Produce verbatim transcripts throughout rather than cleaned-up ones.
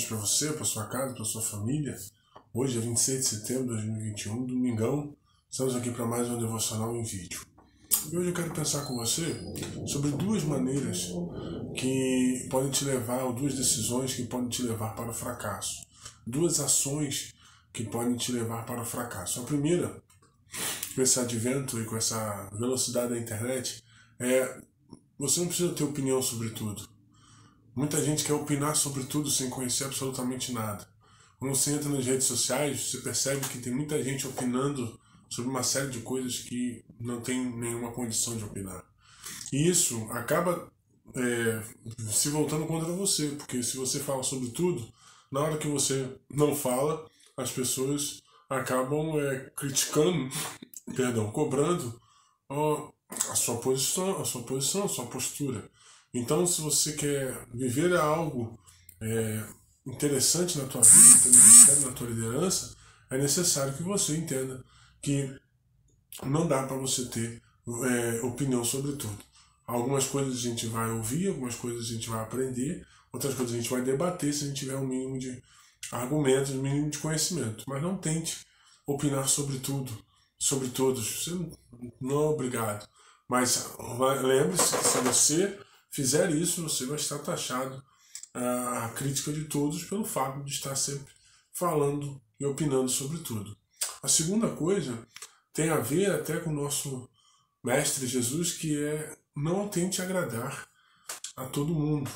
para você, para sua casa, para sua família. Hoje é vinte e seis de setembro de dois mil e vinte e um, domingão. Estamos aqui para mais um devocional em vídeo. E hoje eu quero pensar com você sobre duas maneiras que podem te levar, ou duas decisões que podem te levar para o fracasso. Duas ações que podem te levar para o fracasso. A primeira, com esse advento e com essa velocidade da internet, é você não precisa ter opinião sobre tudo. Muita gente quer opinar sobre tudo sem conhecer absolutamente nada. Quando você entra nas redes sociais, você percebe que tem muita gente opinando sobre uma série de coisas que não tem nenhuma condição de opinar. E isso acaba é, se voltando contra você, porque se você fala sobre tudo, na hora que você não fala, as pessoas acabam é, criticando, perdão, cobrando ó, a sua posição, a sua posição, a sua postura. Então, se você quer viver algo é, interessante na tua vida, no teu ministério, na tua liderança, é necessário que você entenda que não dá para você ter é, opinião sobre tudo. Algumas coisas a gente vai ouvir, algumas coisas a gente vai aprender, outras coisas a gente vai debater se a gente tiver um mínimo de argumentos, um mínimo de conhecimento. Mas não tente opinar sobre tudo, sobre todos. Você não é obrigado. Mas lembre-se que se você fizer isso, você vai estar taxado a crítica de todos pelo fato de estar sempre falando e opinando sobre tudo. A segunda coisa tem a ver até com o nosso Mestre Jesus, que é não tente agradar a todo mundo.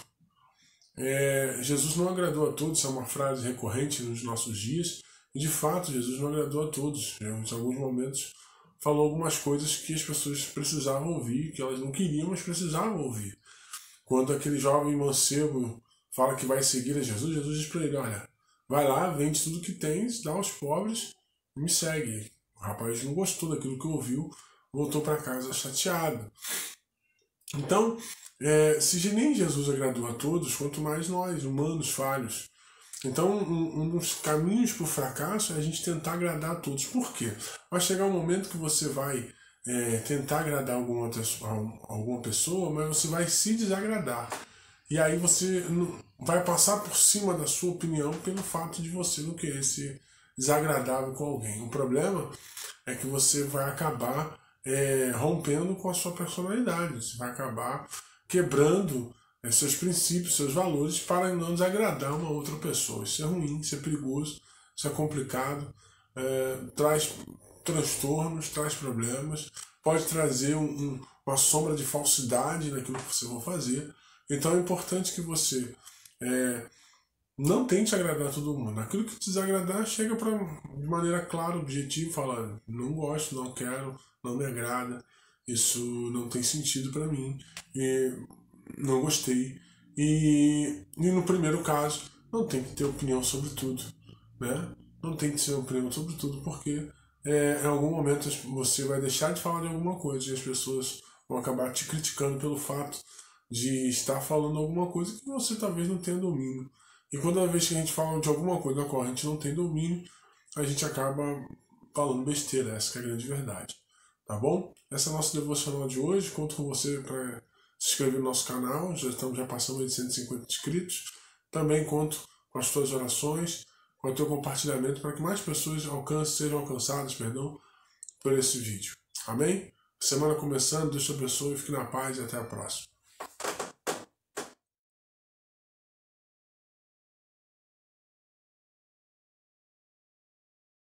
É, Jesus não agradou a todos, é uma frase recorrente nos nossos dias, e de fato Jesus não agradou a todos. Em alguns momentos falou algumas coisas que as pessoas precisavam ouvir, que elas não queriam, mas precisavam ouvir. Quando aquele jovem mancebo fala que vai seguir a Jesus, Jesus diz para ele, olha, vai lá, vende tudo que tens, dá aos pobres e me segue. O rapaz não gostou daquilo que ouviu, voltou para casa chateado. Então, é, se nem Jesus agradou a todos, quanto mais nós, humanos falhos. Então, um, um dos caminhos para o fracasso é a gente tentar agradar a todos. Por quê? Vai chegar um momento que você vai é, tentar agradar alguma, alguma pessoa, mas você vai se desagradar. E aí você vai passar por cima da sua opinião pelo fato de você não querer ser desagradável com alguém. O problema é que você vai acabar é, rompendo com a sua personalidade. Você vai acabar quebrando é, seus princípios, seus valores para não desagradar uma outra pessoa. Isso é ruim, isso é perigoso, isso é complicado, é, traz transtornos, traz problemas, pode trazer um, um, uma sombra de falsidade naquilo que você vai fazer. Então é importante que você é, não tente agradar todo mundo. Aquilo que te desagradar, chega pra, de maneira clara, objetiva, fala, não gosto, não quero, não me agrada, isso não tem sentido para mim, e não gostei. E, e no primeiro caso, não tem que ter opinião sobre tudo, né? Não tem que ter opinião sobre tudo, porque é, em algum momento você vai deixar de falar de alguma coisa e as pessoas vão acabar te criticando pelo fato de estar falando alguma coisa que você talvez não tenha domínio. E toda vez que a gente fala de alguma coisa na qual a gente não tem domínio, a gente acaba falando besteira, essa que é a grande verdade. Tá bom? Essa é a nossa devocional de hoje. Conto com você para se inscrever no nosso canal. Já estamos já passando de cento e cinquenta inscritos. Também conto com as tuas orações, com o teu compartilhamento para que mais pessoas alcancem, sejam alcançadas, perdão, por esse vídeo. Amém? Semana começando, Deus te abençoe, fique na paz e até a próxima.